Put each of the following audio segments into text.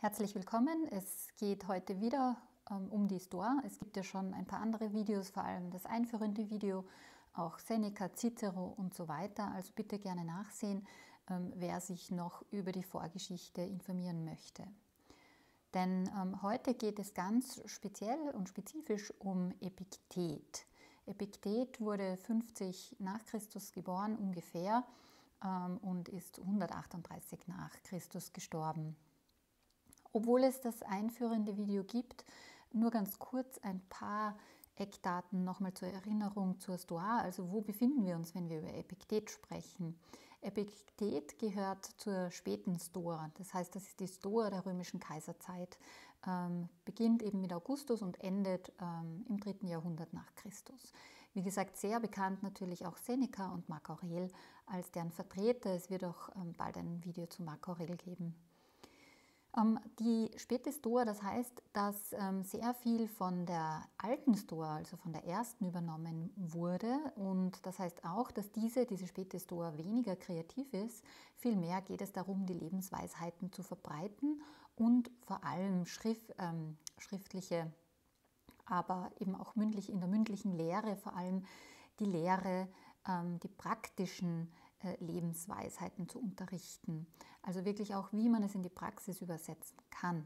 Herzlich willkommen. Es geht heute wieder um die Stoa. Es gibt ja schon ein paar andere Videos, vor allem das einführende Video, auch Seneca, Cicero und so weiter. Also bitte gerne nachsehen, wer sich noch über die Vorgeschichte informieren möchte. Denn heute geht es ganz speziell und spezifisch um Epiktet. Epiktet wurde 50 nach Christus geboren ungefähr und ist 138 nach Christus gestorben. Obwohl es das einführende Video gibt, nur ganz kurz ein paar Eckdaten nochmal zur Erinnerung zur Stoa. Also wo befinden wir uns, wenn wir über Epiktet sprechen? Epiktet gehört zur späten Stoa, das heißt, das ist die Stoa der römischen Kaiserzeit, beginnt eben mit Augustus und endet im 3. Jahrhundert nach Christus. Wie gesagt, sehr bekannt natürlich auch Seneca und Marc Aurel als deren Vertreter. Es wird auch bald ein Video zu Marc Aurel geben. Die späte Stoa, das heißt, dass sehr viel von der alten Stoa, also von der ersten, übernommen wurde. Und das heißt auch, dass diese späte Stoa weniger kreativ ist. Vielmehr geht es darum, die Lebensweisheiten zu verbreiten und vor allem schriftliche, aber eben auch mündlich, in der mündlichen Lehre vor allem die Lehre, die praktischen Lebensweisheiten zu unterrichten. Also wirklich auch, wie man es in die Praxis übersetzen kann.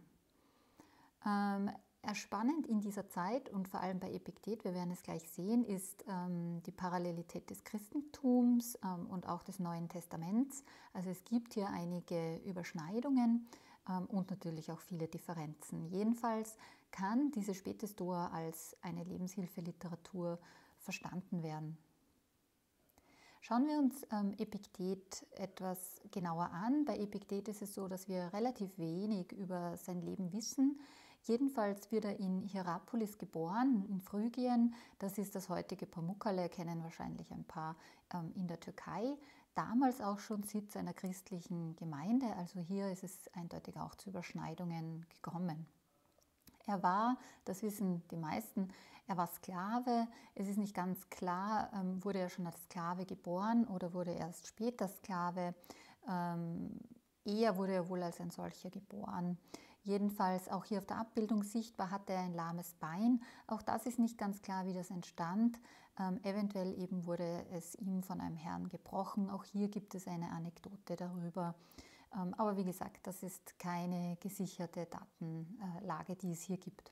Spannend in dieser Zeit und vor allem bei Epiktet, wir werden es gleich sehen, ist die Parallelität des Christentums und auch des Neuen Testaments. Also es gibt hier einige Überschneidungen und natürlich auch viele Differenzen. Jedenfalls kann diese späte Stoa als eine Lebenshilfeliteratur verstanden werden. Schauen wir uns Epiktet etwas genauer an. Bei Epiktet ist es so, dass wir relativ wenig über sein Leben wissen. Jedenfalls wird er in Hierapolis geboren, in Phrygien. Das ist das heutige Pamukkale, kennen wahrscheinlich ein paar in der Türkei. Damals auch schon Sitz einer christlichen Gemeinde, also hier ist es eindeutig auch zu Überschneidungen gekommen. Er war, das wissen die meisten, er war Sklave. Es ist nicht ganz klar, wurde er schon als Sklave geboren oder wurde er erst später Sklave. Eher wurde er wohl als ein solcher geboren. Jedenfalls auch hier auf der Abbildung sichtbar hatte er ein lahmes Bein. Auch das ist nicht ganz klar, wie das entstand. Eventuell eben wurde es ihm von einem Herrn gebrochen. Auch hier gibt es eine Anekdote darüber. Aber wie gesagt, das ist keine gesicherte Datenlage, die es hier gibt.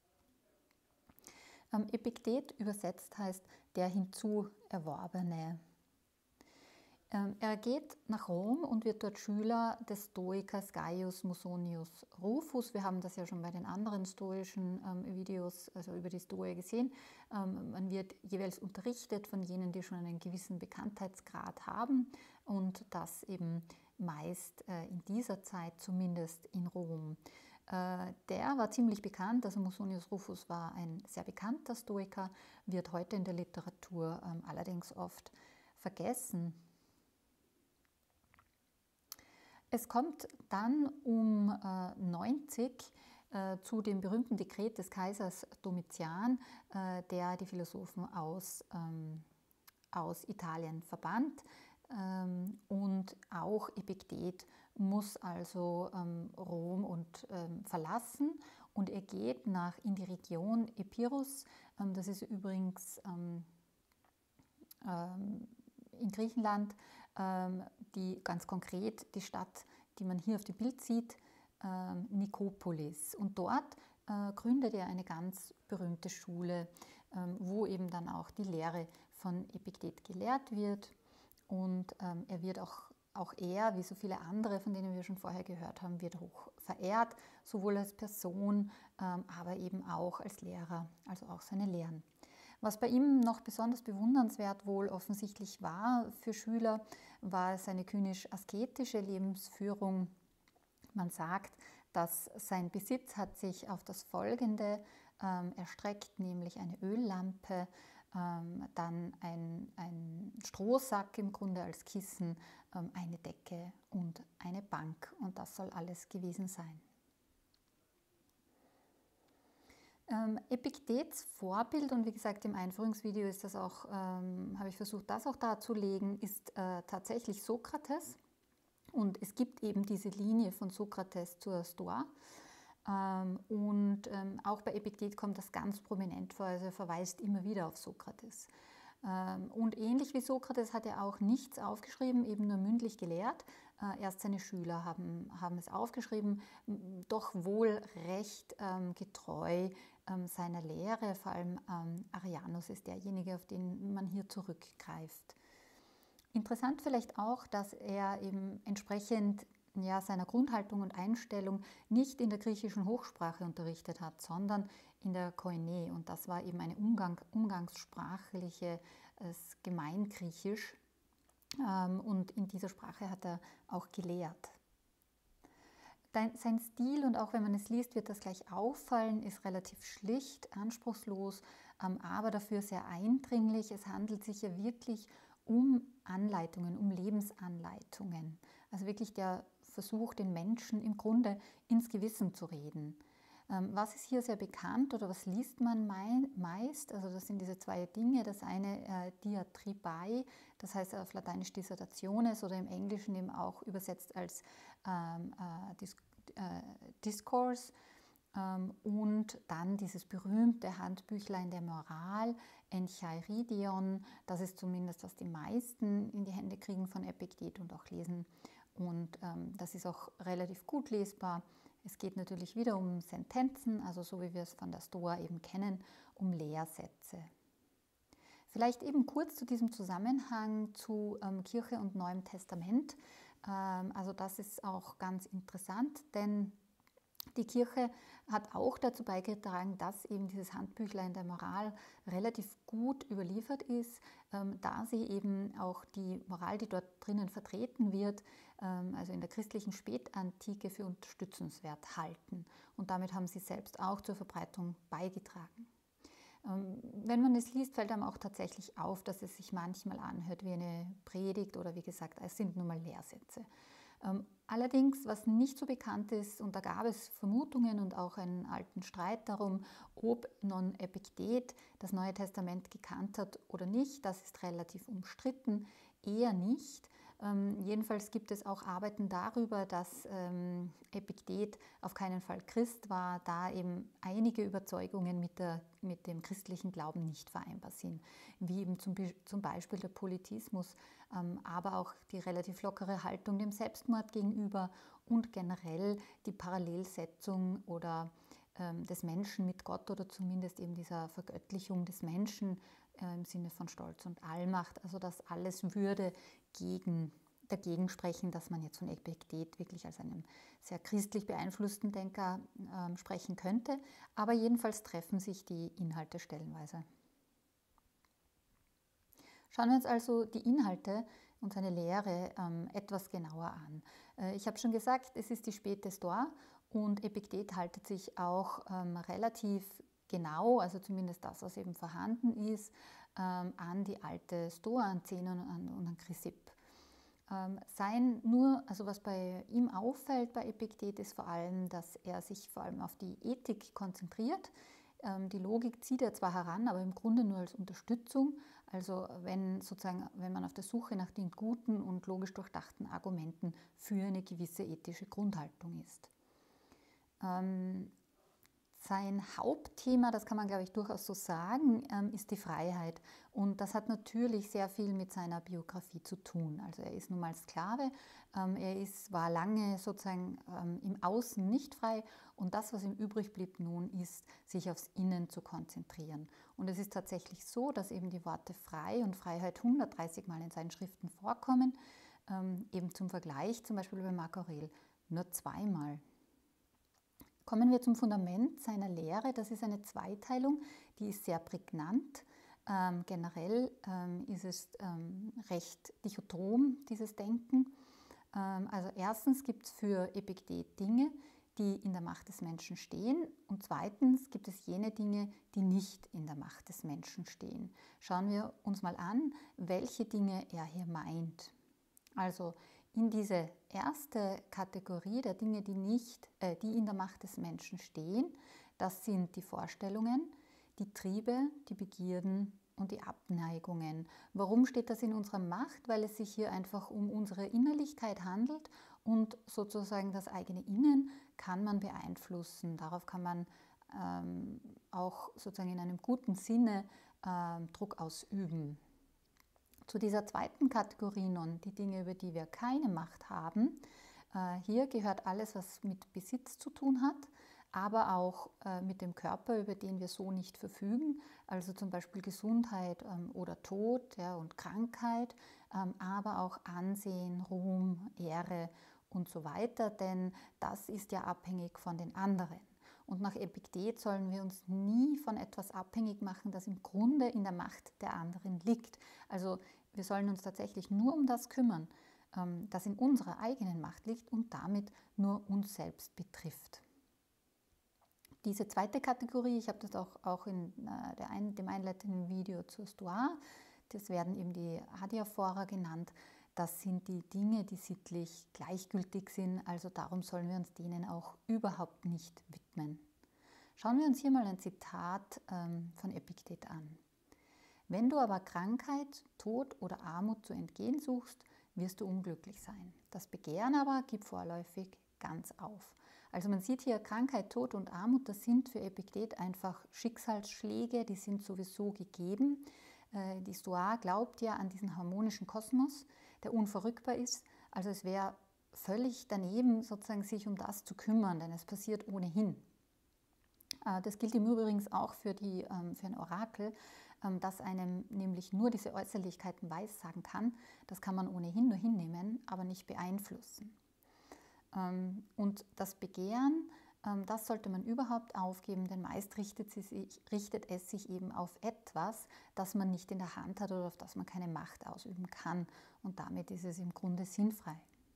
Epiktet übersetzt heißt der Hinzuerworbene. Er geht nach Rom und wird dort Schüler des Stoikers Gaius Musonius Rufus. Wir haben das ja schon bei den anderen stoischen Videos, also über die Stoa gesehen. Man wird jeweils unterrichtet von jenen, die schon einen gewissen Bekanntheitsgrad haben und das eben meist in dieser Zeit zumindest in Rom. Der war ziemlich bekannt, also Musonius Rufus war ein sehr bekannter Stoiker, wird heute in der Literatur allerdings oft vergessen. Es kommt dann um 90 zu dem berühmten Dekret des Kaisers Domitian, der die Philosophen aus Italien verbannt. Und auch Epiktet muss also Rom verlassen und er geht in die Region Epirus. Das ist übrigens in Griechenland, ganz konkret die Stadt, die man hier auf dem Bild sieht, Nikopolis. Und dort gründet er eine ganz berühmte Schule, wo eben dann auch die Lehre von Epiktet gelehrt wird. Und er wird auch er, wie so viele andere, von denen wir schon vorher gehört haben, wird hoch verehrt, sowohl als Person, aber eben auch als Lehrer, also auch seine Lehren. Was bei ihm noch besonders bewundernswert wohl offensichtlich war für Schüler, war seine kynisch-asketische Lebensführung. Man sagt, dass sein Besitz hat sich auf das Folgende erstreckt, nämlich eine Öllampe, dann ein Strohsack im Grunde als Kissen, eine Decke und eine Bank. Und das soll alles gewesen sein. Epiktets Vorbild, und wie gesagt im Einführungsvideo ist das auch, habe ich versucht, das auch darzulegen, ist tatsächlich Sokrates. Und es gibt eben diese Linie von Sokrates zur Stoa. Auch bei Epiktet kommt das ganz prominent vor, also er verweist immer wieder auf Sokrates. Und ähnlich wie Sokrates hat er auch nichts aufgeschrieben, eben nur mündlich gelehrt. Erst seine Schüler haben es aufgeschrieben, doch wohl recht getreu seiner Lehre. Vor allem Arianus ist derjenige, auf den man hier zurückgreift. Interessant vielleicht auch, dass er eben entsprechend seiner Grundhaltung und Einstellung nicht in der griechischen Hochsprache unterrichtet hat, sondern in der Koine. Und das war eben eine umgangssprachliches Gemeingriechisch. Und in dieser Sprache hat er auch gelehrt. Sein Stil, und auch wenn man es liest, wird das gleich auffallen, ist relativ schlicht, anspruchslos, aber dafür sehr eindringlich. Es handelt sich ja wirklich um Anleitungen, um Lebensanleitungen. Also wirklich der Versuch, den Menschen im Grunde ins Gewissen zu reden. Was ist hier sehr bekannt oder was liest man meist? Also das sind diese zwei Dinge. Das eine Diatribai, das heißt auf Lateinisch Dissertationes oder im Englischen eben auch übersetzt als Discourse. Und dann dieses berühmte Handbüchlein der Moral, Encheiridion, das ist zumindest, was die meisten in die Hände kriegen von Epiktet und auch lesen. Und das ist auch relativ gut lesbar. Es geht natürlich wieder um Sentenzen, also so wie wir es von der Stoa eben kennen, um Lehrsätze. Vielleicht eben kurz zu diesem Zusammenhang zu Kirche und Neuem Testament. Also das ist auch ganz interessant, denn die Kirche hat auch dazu beigetragen, dass eben dieses Handbüchlein der Moral relativ gut überliefert ist, da sie eben auch die Moral, die dort drinnen vertreten wird, also in der christlichen Spätantike für unterstützenswert halten. Und damit haben sie selbst auch zur Verbreitung beigetragen. Wenn man es liest, fällt einem auch tatsächlich auf, dass es sich manchmal anhört wie eine Predigt oder wie gesagt, es sind nur mal Lehrsätze. Allerdings, was nicht so bekannt ist, und da gab es Vermutungen und auch einen alten Streit darum, ob non Epiktet das Neue Testament gekannt hat oder nicht, das ist relativ umstritten, eher nicht. Jedenfalls gibt es auch Arbeiten darüber, dass Epiktet auf keinen Fall Christ war, da eben einige Überzeugungen mit dem christlichen Glauben nicht vereinbar sind, wie eben zum Beispiel der Politismus, aber auch die relativ lockere Haltung dem Selbstmord gegenüber und generell die Parallelsetzung oder des Menschen mit Gott oder zumindest eben dieser Vergöttlichung des Menschen im Sinne von Stolz und Allmacht. Also das alles würde dagegen sprechen, dass man jetzt von Epiktet wirklich als einem sehr christlich beeinflussten Denker sprechen könnte. Aber jedenfalls treffen sich die Inhalte stellenweise. Schauen wir uns also die Inhalte und seine Lehre etwas genauer an. Ich habe schon gesagt, es ist die späte Stoa und Epiktet haltet sich auch relativ genau, also zumindest das, was eben vorhanden ist, an die alte Stoa, an Zenon und an Chrysipp. Also was bei ihm auffällt bei Epiktet ist vor allem, dass er sich vor allem auf die Ethik konzentriert. Die Logik zieht er zwar heran, aber im Grunde nur als Unterstützung. Also wenn man auf der Suche nach den guten und logisch durchdachten Argumenten für eine gewisse ethische Grundhaltung ist. Sein Hauptthema, das kann man, glaube ich, durchaus so sagen, ist die Freiheit. Und das hat natürlich sehr viel mit seiner Biografie zu tun. Also er ist nun mal Sklave, war lange sozusagen im Außen nicht frei und das, was ihm übrig blieb nun, ist, sich aufs Innen zu konzentrieren. Und es ist tatsächlich so, dass eben die Worte frei und Freiheit 130 Mal in seinen Schriften vorkommen, eben zum Vergleich, zum Beispiel bei Marc Aurel, nur 2 Mal. Kommen wir zum Fundament seiner Lehre. Das ist eine Zweiteilung, die ist sehr prägnant. Generell ist es recht dichotom, dieses Denken. Also erstens gibt es für Epiktet Dinge, die in der Macht des Menschen stehen, und zweitens gibt es jene Dinge, die nicht in der Macht des Menschen stehen. Schauen wir uns mal an, welche Dinge er hier meint. Also in diese erste Kategorie der Dinge, die in der Macht des Menschen stehen, das sind die Vorstellungen, die Triebe, die Begierden und die Abneigungen. Warum steht das in unserer Macht? Weil es sich hier einfach um unsere Innerlichkeit handelt und sozusagen das eigene Innen kann man beeinflussen. Darauf kann man auch sozusagen in einem guten Sinne Druck ausüben. Zu dieser zweiten Kategorie nun, die Dinge, über die wir keine Macht haben. Hier gehört alles, was mit Besitz zu tun hat, aber auch mit dem Körper, über den wir so nicht verfügen, also zum Beispiel Gesundheit oder Tod, ja, und Krankheit, aber auch Ansehen, Ruhm, Ehre und so weiter, denn das ist ja abhängig von den anderen. Und nach Epiktet sollen wir uns nie von etwas abhängig machen, das im Grunde in der Macht der anderen liegt. Also wir sollen uns tatsächlich nur um das kümmern, das in unserer eigenen Macht liegt und damit nur uns selbst betrifft. Diese zweite Kategorie, ich habe das auch in dem einleitenden Video zur Stoa, das werden eben die Adiaphora genannt, das sind die Dinge, die sittlich gleichgültig sind, also darum sollen wir uns denen auch überhaupt nicht widmen. Schauen wir uns hier mal ein Zitat von Epiktet an. Wenn du aber Krankheit, Tod oder Armut zu entgehen suchst, wirst du unglücklich sein. Das Begehren aber gib vorläufig ganz auf. Also man sieht hier, Krankheit, Tod und Armut, das sind für Epiktet einfach Schicksalsschläge, die sind sowieso gegeben. Die Stoa glaubt ja an diesen harmonischen Kosmos, der unverrückbar ist. Also es wäre völlig daneben, sozusagen sich um das zu kümmern, denn es passiert ohnehin. Das gilt im Übrigen auch für ein Orakel, das einem nämlich nur diese Äußerlichkeiten weissagen kann. Das kann man ohnehin nur hinnehmen, aber nicht beeinflussen. Und das Begehren, das sollte man überhaupt aufgeben, denn meist richtet es sich eben auf etwas, das man nicht in der Hand hat oder auf das man keine Macht ausüben kann. Und damit ist es im Grunde sinnfrei.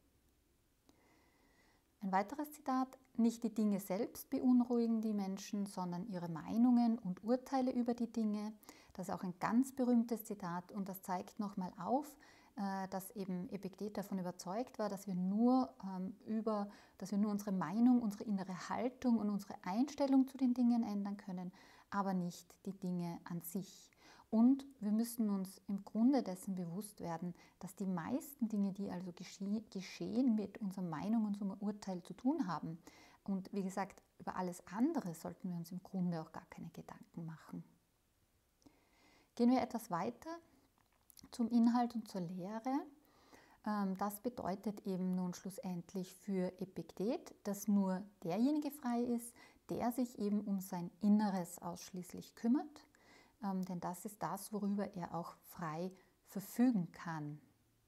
Ein weiteres Zitat: Nicht die Dinge selbst beunruhigen die Menschen, sondern ihre Meinungen und Urteile über die Dinge. Das ist auch ein ganz berühmtes Zitat und das zeigt nochmal auf, dass eben Epiktet davon überzeugt war, dass wir nur unsere Meinung, unsere innere Haltung und unsere Einstellung zu den Dingen ändern können, aber nicht die Dinge an sich. Und wir müssen uns im Grunde dessen bewusst werden, dass die meisten Dinge, die also geschehen, mit unserer Meinung und unserem Urteil zu tun haben. Und wie gesagt, über alles andere sollten wir uns im Grunde auch gar keine Gedanken machen. Gehen wir etwas weiter zum Inhalt und zur Lehre. Das bedeutet eben nun schlussendlich für Epiktet, dass nur derjenige frei ist, der sich eben um sein Inneres ausschließlich kümmert. Denn das ist das, worüber er auch frei verfügen kann.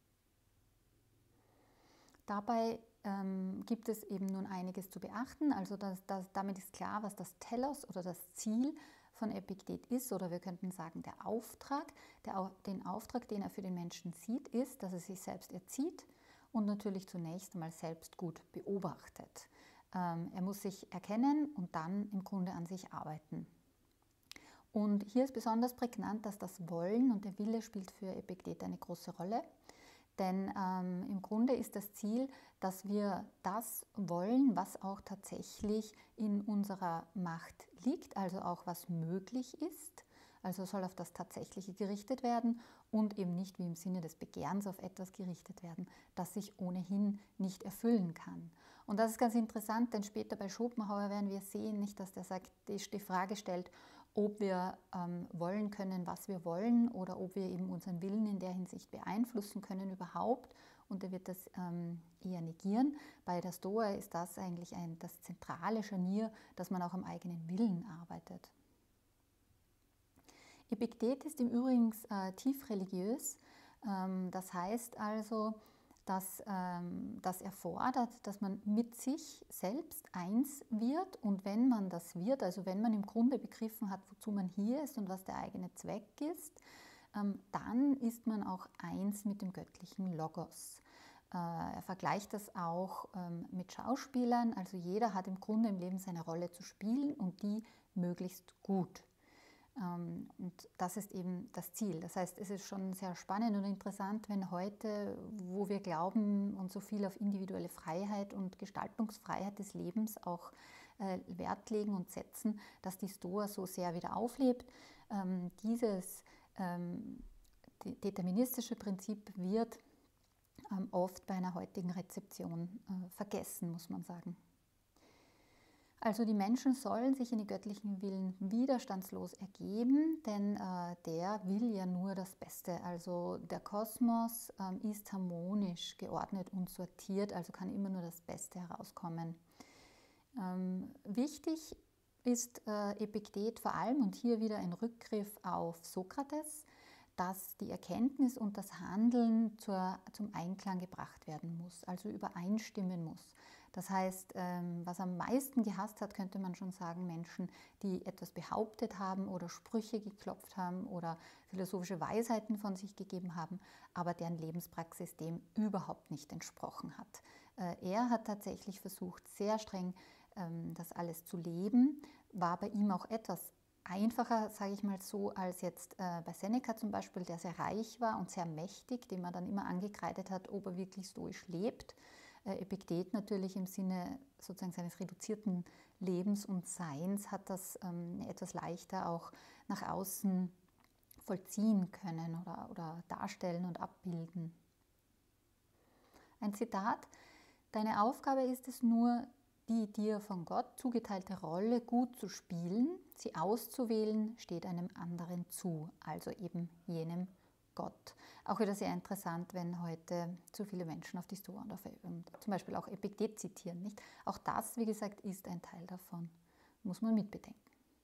Dabei gibt es eben nun einiges zu beachten. Also damit ist klar, was das Telos oder das Ziel von Epiktet ist, oder wir könnten sagen, der Auftrag. Den Auftrag, den er für den Menschen sieht, ist, dass er sich selbst erzieht und natürlich zunächst einmal selbst gut beobachtet. Er muss sich erkennen und dann im Grunde an sich arbeiten. Und hier ist besonders prägnant, dass das Wollen und der Wille spielt für Epiktet eine große Rolle. Denn im Grunde ist das Ziel, dass wir das wollen, was auch tatsächlich in unserer Macht liegt, also auch was möglich ist. Also soll auf das Tatsächliche gerichtet werden und eben nicht wie im Sinne des Begehrens auf etwas gerichtet werden, das sich ohnehin nicht erfüllen kann. Und das ist ganz interessant, denn später bei Schopenhauer werden wir sehen, nicht, dass der sagt, die Frage stellt, ob wir wollen können, was wir wollen, oder ob wir eben unseren Willen in der Hinsicht beeinflussen können überhaupt. Und er wird das eher negieren. Bei der Stoa ist das eigentlich das zentrale Scharnier, dass man auch am eigenen Willen arbeitet. Epiktet ist im Übrigen tief religiös. Das heißt also, dass das erfordert, dass man mit sich selbst eins wird, und wenn man das wird, also wenn man im Grunde begriffen hat, wozu man hier ist und was der eigene Zweck ist, dann ist man auch eins mit dem göttlichen Logos. Er vergleicht das auch mit Schauspielern, also jeder hat im Grunde im Leben seine Rolle zu spielen und die möglichst gut. Und das ist eben das Ziel. Das heißt, es ist schon sehr spannend und interessant, wenn heute, wo wir glauben und so viel auf individuelle Freiheit und Gestaltungsfreiheit des Lebens auch Wert legen und setzen, dass die Stoa so sehr wieder auflebt. Dieses deterministische Prinzip wird oft bei einer heutigen Rezeption vergessen, muss man sagen. Also die Menschen sollen sich in den göttlichen Willen widerstandslos ergeben, denn der will ja nur das Beste. Also der Kosmos ist harmonisch geordnet und sortiert, also kann immer nur das Beste herauskommen. Wichtig ist Epiktet vor allem, und hier wieder ein Rückgriff auf Sokrates, dass die Erkenntnis und das Handeln zum Einklang gebracht werden muss, also übereinstimmen muss. Das heißt, was am meisten gehasst hat, könnte man schon sagen, Menschen, die etwas behauptet haben oder Sprüche geklopft haben oder philosophische Weisheiten von sich gegeben haben, aber deren Lebenspraxis dem überhaupt nicht entsprochen hat. Er hat tatsächlich versucht, sehr streng das alles zu leben, war bei ihm auch etwas einfacher, sage ich mal so, als jetzt bei Seneca zum Beispiel, der sehr reich war und sehr mächtig, dem man dann immer angekreidet hat, ob er wirklich stoisch lebt. Epiktet natürlich im Sinne sozusagen seines reduzierten Lebens und Seins hat das etwas leichter auch nach außen vollziehen können oder darstellen und abbilden. Ein Zitat: Deine Aufgabe ist es nur, die dir von Gott zugeteilte Rolle gut zu spielen, sie auszuwählen, steht einem anderen zu, also eben jenem Gott. Auch wieder sehr interessant, wenn heute zu viele Menschen auf die Stoa und zum Beispiel auch Epiktet zitieren. Nicht? Auch das, wie gesagt, ist ein Teil davon, muss man mitbedenken.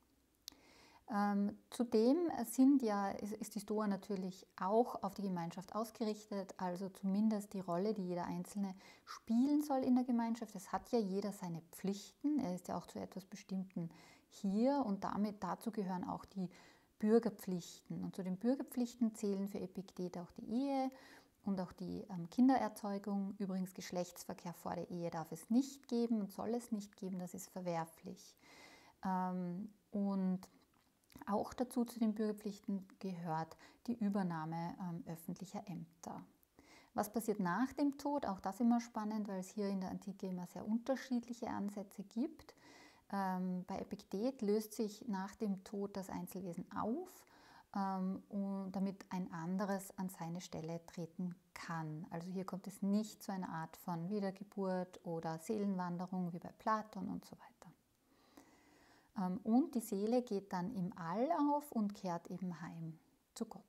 Zudem ist die Stoa natürlich auch auf die Gemeinschaft ausgerichtet, also zumindest die Rolle, die jeder Einzelne spielen soll in der Gemeinschaft. Es hat ja jeder seine Pflichten, er ist ja auch zu etwas Bestimmten hier und dazu gehören auch die Bürgerpflichten. Und zu den Bürgerpflichten zählen für Epiktet auch die Ehe und auch die Kindererzeugung. Übrigens, Geschlechtsverkehr vor der Ehe darf es nicht geben und soll es nicht geben, das ist verwerflich. Und auch dazu zu den Bürgerpflichten gehört die Übernahme öffentlicher Ämter. Was passiert nach dem Tod? Auch das immer spannend, weil es hier in der Antike immer sehr unterschiedliche Ansätze gibt. Bei Epiktet löst sich nach dem Tod das Einzelwesen auf, und damit ein anderes an seine Stelle treten kann. Also hier kommt es nicht zu einer Art von Wiedergeburt oder Seelenwanderung wie bei Platon und so weiter. Und die Seele geht dann im All auf und kehrt eben heim zu Gott.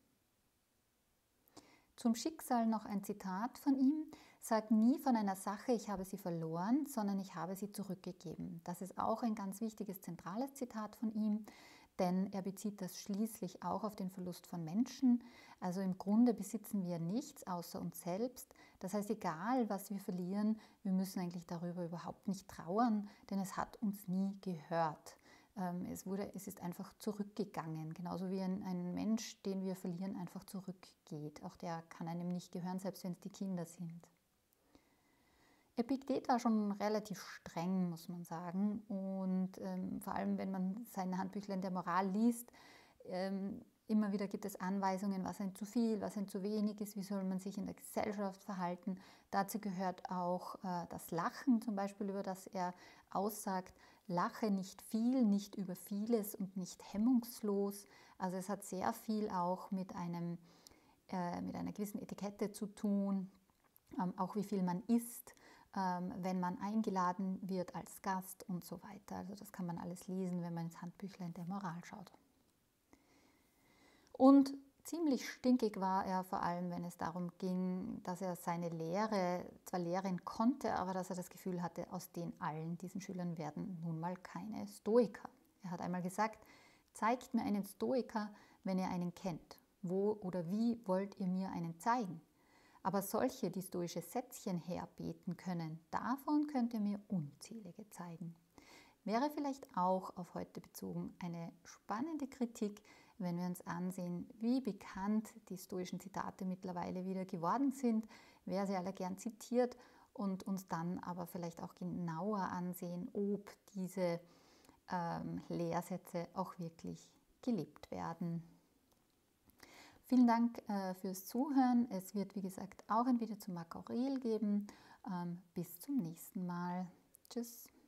Zum Schicksal noch ein Zitat von ihm: Sag nie von einer Sache, ich habe sie verloren, sondern ich habe sie zurückgegeben. Das ist auch ein ganz wichtiges, zentrales Zitat von ihm, denn er bezieht das schließlich auch auf den Verlust von Menschen. Also im Grunde besitzen wir nichts außer uns selbst. Das heißt, egal was wir verlieren, wir müssen eigentlich darüber überhaupt nicht trauern, denn es hat uns nie gehört. Es ist einfach zurückgegangen, genauso wie ein Mensch, den wir verlieren, einfach zurückgeht. Auch der kann einem nicht gehören, selbst wenn es die Kinder sind. Epiktet war schon relativ streng, muss man sagen, und vor allem, wenn man sein Handbüchlein der Moral liest, immer wieder gibt es Anweisungen, was ein zu viel, was ein zu wenig ist, wie soll man sich in der Gesellschaft verhalten. Dazu gehört auch das Lachen zum Beispiel, über das er aussagt: Lache nicht viel, nicht über vieles und nicht hemmungslos. Also es hat sehr viel auch mit einer gewissen Etikette zu tun, auch wie viel man isst, wenn man eingeladen wird als Gast und so weiter. Also das kann man alles lesen, wenn man ins Handbüchlein der Moral schaut. Und ziemlich stinkig war er vor allem, wenn es darum ging, dass er seine Lehre zwar lehren konnte, aber dass er das Gefühl hatte, aus allen diesen Schülern werden nun mal keine Stoiker. Er hat einmal gesagt: Zeigt mir einen Stoiker, wenn ihr einen kennt. Wo oder wie wollt ihr mir einen zeigen? Aber solche, die stoische Sätzchen herbeten können, davon könnt ihr mir unzählige zeigen. Wäre vielleicht auch auf heute bezogen eine spannende Kritik, wenn wir uns ansehen, wie bekannt die stoischen Zitate mittlerweile wieder geworden sind, wer sie alle gern zitiert, und uns dann aber vielleicht auch genauer ansehen, ob diese Lehrsätze auch wirklich gelebt werden. Vielen Dank fürs Zuhören. Es wird, wie gesagt, auch ein Video zu Marc Aurel geben. Bis zum nächsten Mal. Tschüss.